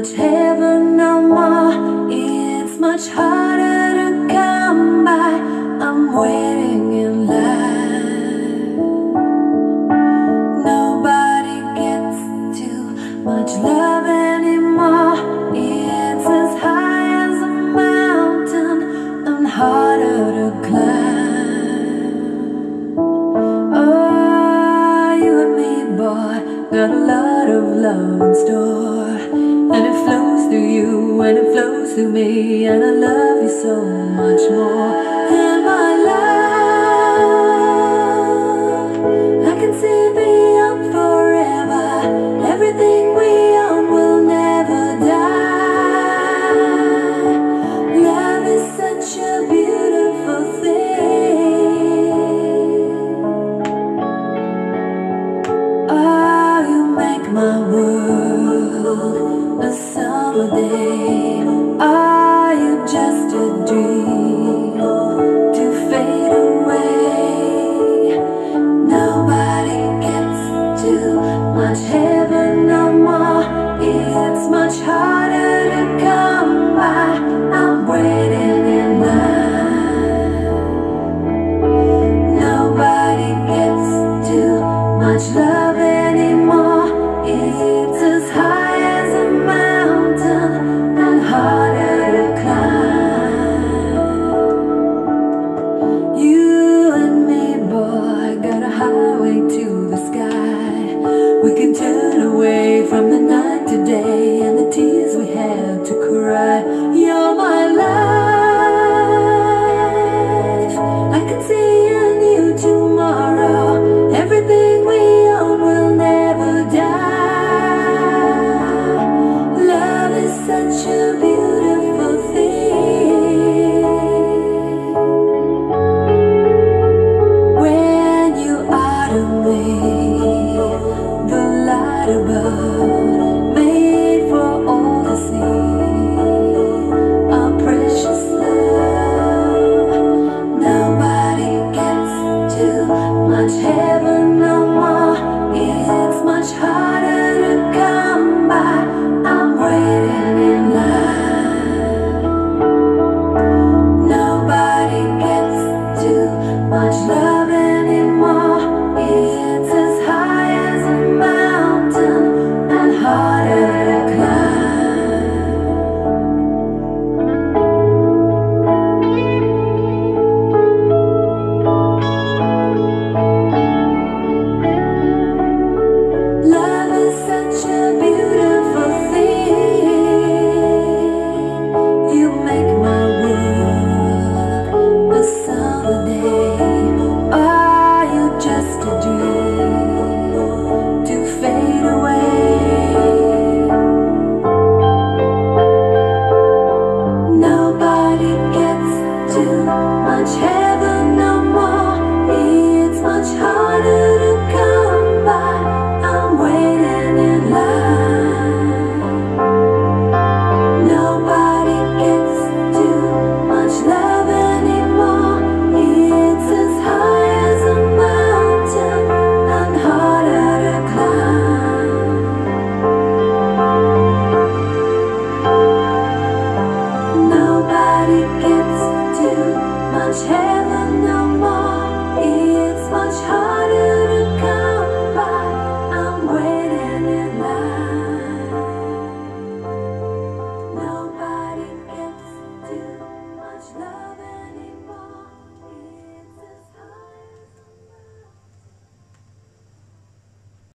much heaven no more. It's much harder to come by. I'm waiting in line. Nobody gets too much love anymore. It's as high as a mountain and harder to climb. Oh, you and me, boy, got a lot of love in store, and it flows through you and it flows through me, and I love you so much more. And my love, I can see beyond forever. Everything we own will never die. Love is such a beautiful thing. Oh, you make my world a summer day. Are you just a dream to fade away? Nobody gets too much heaven no more. It's much harder to come by. I'm waiting in line. Nobody gets too much love anymore. It's as high as a mountain and harder to climb. You and me, boy, got a highway to the sky. We can turn away from the night today and the tears we had to cry. You're my life. I can see in you tomorrow. Everything we own will never die. Love is such a beautiful thing. When you are to me, the light above, made for all to see, our precious love. Nobody gets too much heaven no more. It's much harder to come by. I'm waiting in line. Nobody gets too much love anymore. It's as high as a mountain and harder to climb. Love is such a beautiful thing. You make my world a summer day. Are you just a dream to fade away? Nobody gets too much heaven no more. It's much harder to come by. I'm waiting in line. Nobody gets too much love anymore. It's as high as a mountain and harder to climb. Nobody gets too much heaven.